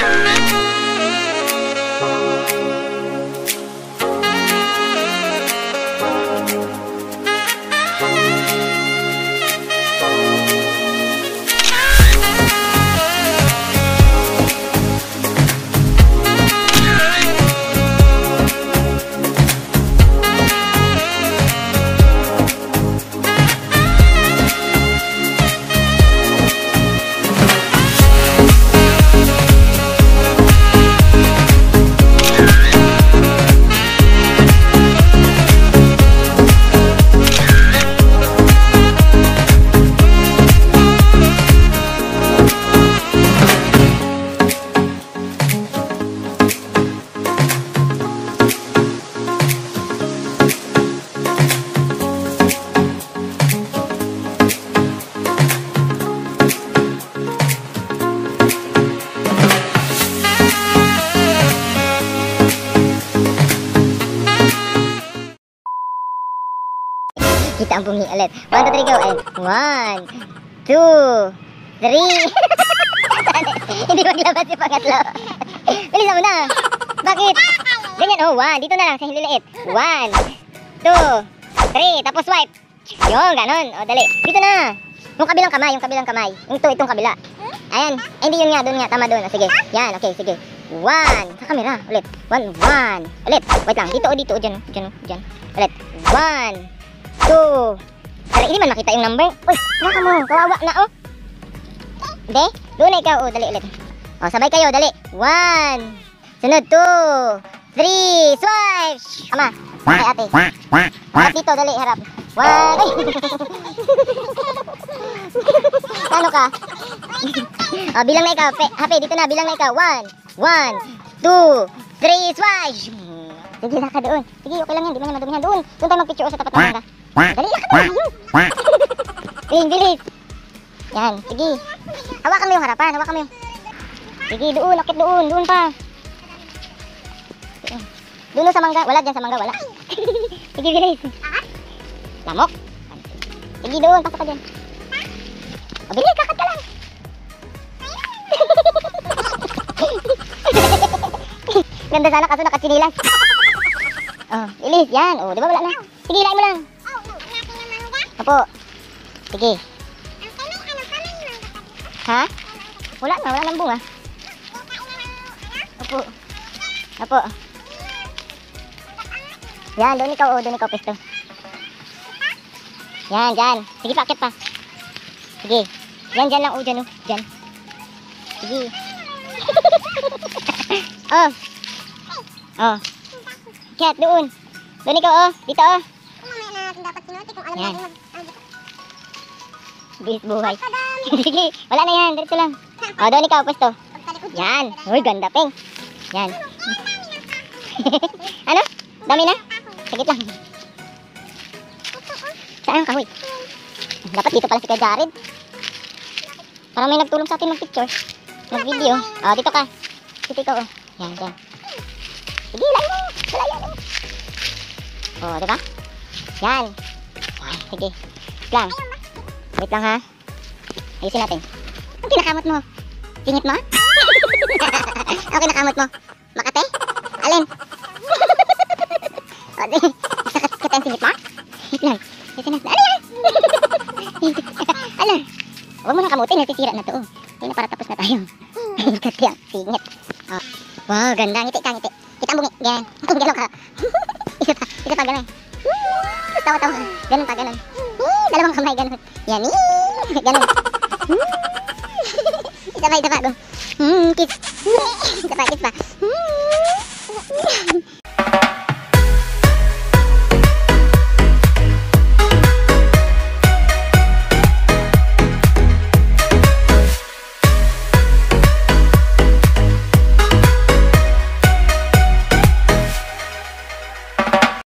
Kita ang bunyi ulit. 1, 2, 3, go. And 1, 2, 3. Hindi maglabas si pangatlo. Bilisan mo na. Bakit? Ganyan. Oh, 1. Dito na lang sa hililiit. 1, 2, 3. Tapos swipe. Yung, ganon. O, dali. Dito na. Yung kabilang kamay. Itong kabila. Ayan. Ay, hindi yun nga. Doon nga. Tama doon. Sige. Yan. Okay, sige. 1. Sa camera. Ulit. 1, 1. Ulit. Wait lang. Dito o, dito o. Dyan. Ulit. 1, 2. Tara, hindi man makita yung number. Uy, naka mo. Kawawa na, oh. Hindi? Doon na ikaw. Oh, dali ulit. Oh, sabay kayo. Dali. 1. Sunod. 2, 3. Swipe. Ama. Kay ate. Harap dito. Dali. Harap. 1. Ay. Ano ka? Oh, bilang na ikaw. Happy, dito na. Bilang na ikaw. 1, 2, 3. Swipe. Sige, laka doon. Sige, okay lang yan. Di mo naman madumihan. Doon tayo mag-picture sa tapat ng mangga. Dali, laka doon. Bilis. Yan, sige. Hawakan mo yung harapan. Sige, doon. Akit doon. Doon pa. Doon sa mangga. Wala dyan sa mangga. Wala. Sige, bilis. Lamok. Sige, doon. Pasok ka dyan. O, bilis. Kakat ka lang. Ganda sana kaso nakatsinilas. Oh, bilis. Yan. Oh, di ba wala na? Sige, ilain mo lang. Opo. Sige. Ha? Wala nang bunga. Opo. Yan, doon ikaw pesto. Yan, dyan. Sige, paakit pa. Sige. Yan, dyan lang, dyan. Sige. Oh. Kat, doon. Doon ikaw, dito, Mamaya na natin dapat sinuti kung alam natin Bilis buhay. Sige, wala na yan. Diretso lang. Doon ikaw, pwesto. Yan. Uy, ganda, peng. Yan. Ano? Dami na? Sagit lang. Saan kahoy? Dapat dito pala si Kuya Jared. Parang may nagtulong sa atin mag-picture. Mag-video. Dito ka. Dito ikaw, Yan, dyan. Sige, lain mo. Diba? Yan. Sige. Wait lang, ha. Ayusin natin. Ang kinakamot mo? Singit mo? Ang kinakamot mo? Makate? Alin? Sakit ang singit mo? Wait lang. Ayusin natin. Ano yan? Ano? Huwag mo nang kamutin. Nasisira na to. Hindi na para tapos na tayo. Kasi ang singit. Wow, ganda. Ngiti ka, ngiti. Kita ang bungi. Ganyan. Kung galaw ka. Isa pa, ganun. Tawa-tawa. Ganun pa, ganun. Dalawang kamay, ganun. Yan. Ganun. Isa pa. Kiss. Isa pa, kiss pa.